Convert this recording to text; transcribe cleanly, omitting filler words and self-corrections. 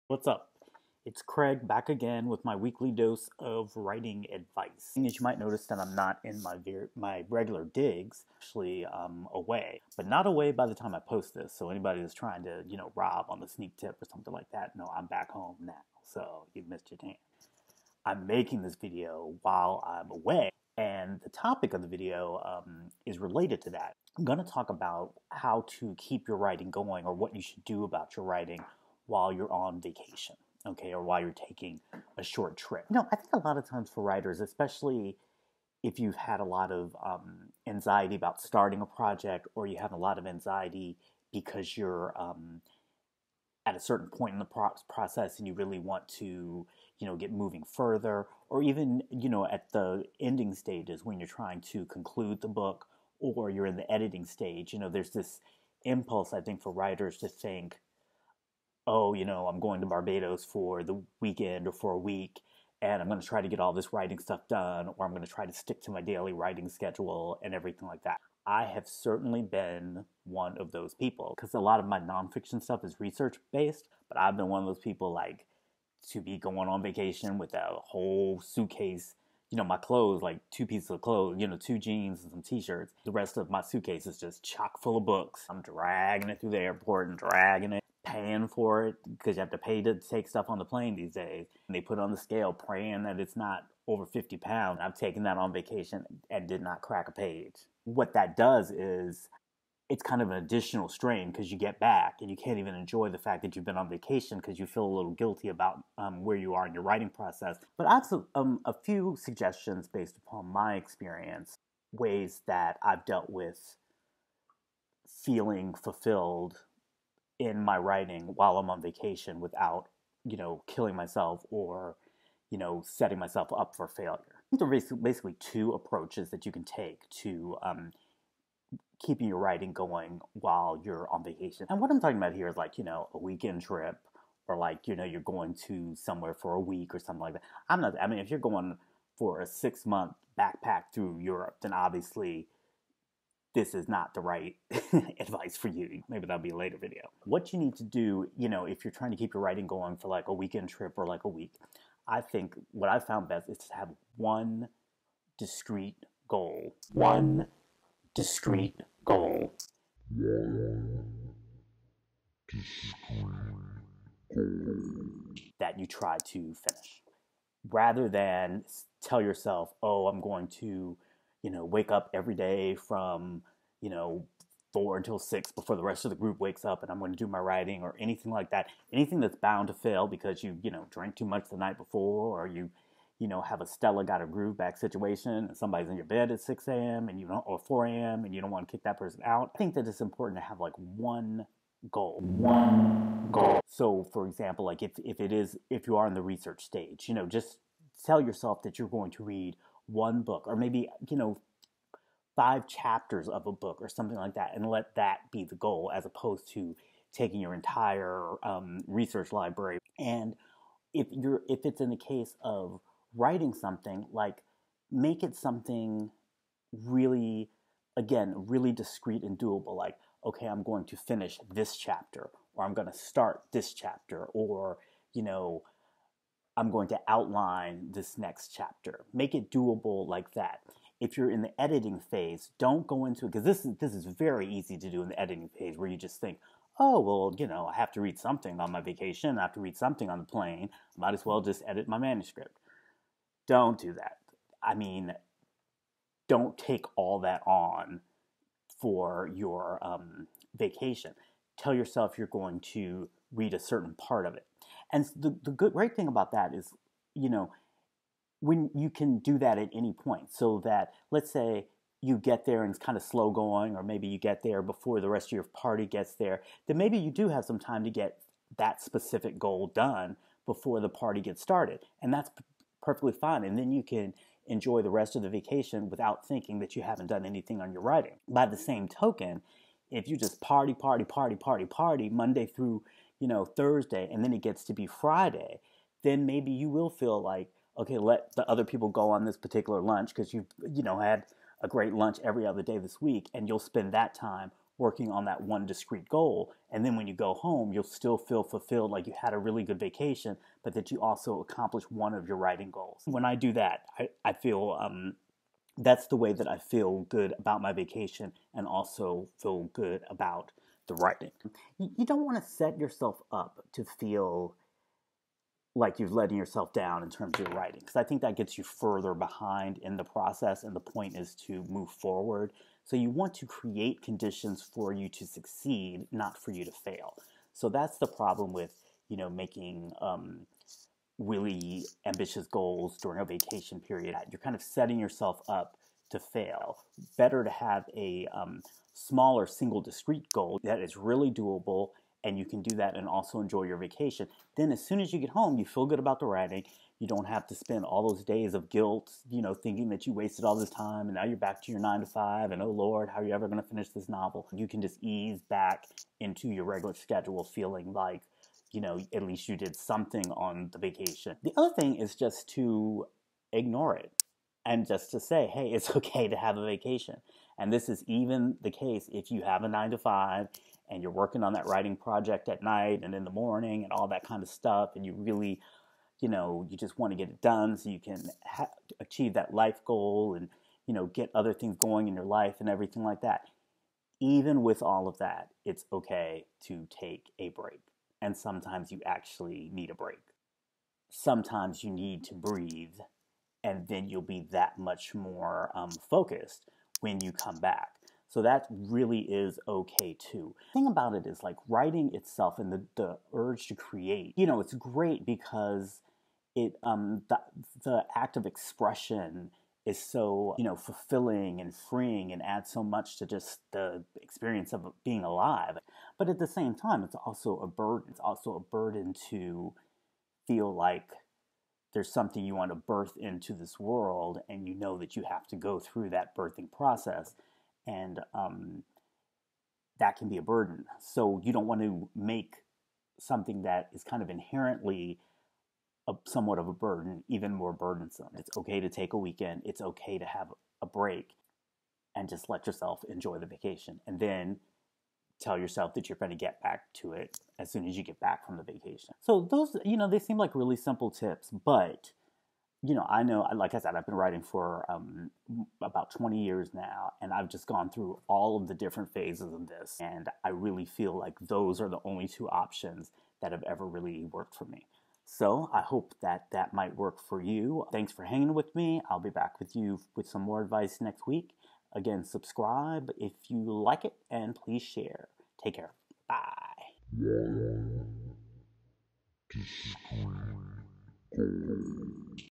What's up? It's Craig back again with my weekly dose of writing advice. As you might notice that I'm not in my regular digs, actually away, but not away by the time I post this. So anybody that's trying to, rob on the sneak tip or something like that, no, I'm back home now. So you missed your chance. I'm making this video while I'm away, and the topic of the video is related to that. I'm going to talk about how to keep your writing going, or what you should do about your writing while you're on vacation, okay, or while you're taking a short trip. I think a lot of times for writers, especially if you've had a lot of anxiety about starting a project, or you have a lot of anxiety because you're at a certain point in the process and you really want to get moving further, or even at the ending stages when you're trying to conclude the book, or you're in the editing stage. There's this impulse, I think, for writers to think, oh, I'm going to Barbados for the weekend or for a week, and I'm going to try to get all this writing stuff done, or I'm going to try to stick to my daily writing schedule and everything like that. I have certainly been one of those people, because a lot of my nonfiction stuff is research based, but I've been one of those people, like, to be going on vacation with a whole suitcase, my clothes, like 2 pieces of clothes, 2 jeans and some t-shirts. The rest of my suitcase is just chock full of books. I'm dragging it through the airport and dragging it, paying for it, because you have to pay to take stuff on the plane these days. And they put it on the scale, praying that it's not over 50 pounds. I've taken that on vacation and did not crack a page. What that does is it's kind of an additional strain, because you get back and you can't even enjoy the fact that you've been on vacation, because you feel a little guilty about where you are in your writing process. But I have a few suggestions based upon my experience, ways that I've dealt with feeling fulfilled in my writing while I'm on vacation without, killing myself, or, setting myself up for failure. There are basically two approaches that you can take to keeping your writing going while you're on vacation. And what I'm talking about here is, like, a weekend trip, or like, you're going to somewhere for a week or something like that. If you're going for a 6-month backpack through Europe, then obviously this is not the right advice for you. Maybe that'll be a later video. What you need to do, if you're trying to keep your writing going for like a weekend trip or like a week, I think what I found best is to have one discrete goal. One discrete goal. That you try to finish, rather than tell yourself, oh, I'm going to, wake up every day from, 4 until 6 before the rest of the group wakes up, and I'm going to do my writing, or anything like that. Anything that's bound to fail because you drank too much the night before, or you have a Stella got a groove back situation, and somebody's in your bed at 6 a.m. and or 4 a.m. and you don't want to kick that person out. I think that it's important to have like one goal. One goal. So, for example, like if you are in the research stage, just tell yourself that you're going to read one book, or maybe 5 chapters of a book or something like that, and let that be the goal, as opposed to taking your entire research library. And if it's in the case of writing something, like, make it something really, again, really discrete and doable. Like, okay, I'm going to finish this chapter, or I'm going to start this chapter, or I'm going to outline this next chapter. Make it doable like that. If you're in the editing phase, don't go into it, because this is very easy to do in the editing phase, where you just think, oh, well, I have to read something on my vacation, I have to read something on the plane, might as well just edit my manuscript. Don't do that. Don't take all that on for your vacation. Tell yourself you're going to read a certain part of it. And the great thing about that is, when you can do that at any point. So that, let's say you get there and it's kind of slow going, or maybe you get there before the rest of your party gets there, then maybe you do have some time to get that specific goal done before the party gets started. And that's perfectly fine. And then you can enjoy the rest of the vacation without thinking that you haven't done anything on your writing. By the same token, if you just party Monday through, Thursday, and then it gets to be Friday, then maybe you will feel like, okay, let the other people go on this particular lunch, because you've, had a great lunch every other day this week, and you'll spend that time working on that one discrete goal. And then when you go home, you'll still feel fulfilled, like you had a really good vacation, but that you also accomplished one of your writing goals. When I do that, I feel that's the way that I feel good about my vacation and also feel good about the writing. You don't want to set yourself up to feel like you're letting yourself down in terms of your writing, because I think that gets you further behind in the process, and the point is to move forward. So you want to create conditions for you to succeed, not for you to fail. So that's the problem with, making really ambitious goals during a vacation period. You're kind of setting yourself up to fail. Better to have a smaller single discrete goal that is really doable, and you can do that and also enjoy your vacation. Then as soon as you get home, you feel good about the writing. You don't have to spend all those days of guilt, thinking that you wasted all this time and now you're back to your 9 to 5 and oh Lord, how are you ever going to finish this novel? You can just ease back into your regular schedule feeling like, at least you did something on the vacation. The other thing is just to ignore it and just to say, hey, it's okay to have a vacation. And this is even the case if you have a 9 to 5 and you're working on that writing project at night and in the morning and all that kind of stuff, and you really, you just want to get it done so you can achieve that life goal and, get other things going in your life and everything like that. Even with all of that, it's okay to take a break. And sometimes you actually need a break. Sometimes you need to breathe, and then you'll be that much more focused when you come back. So that really is okay too. The thing about it is, like, writing itself and the urge to create, it's great because it the act of expression is so, fulfilling and freeing and adds so much to just the experience of being alive. But at the same time, it's also a burden. It's also a burden to feel like there's something you want to birth into this world, and you know that you have to go through that birthing process, and that can be a burden. So you don't want to make something that is kind of inherently somewhat of a burden even more burdensome. It's okay to take a weekend. It's okay to have a break and just let yourself enjoy the vacation, and then tell yourself that you're going to get back to it as soon as you get back from the vacation. So those, they seem like really simple tips, but, I know, like I said, I've been writing for about 20 years now, and I've just gone through all of the different phases of this, and I really feel like those are the only two options that have ever really worked for me. So I hope that that might work for you. Thanks for hanging with me. I'll be back with you with some more advice next week. Again, subscribe if you like it, and please share. Take care. Bye.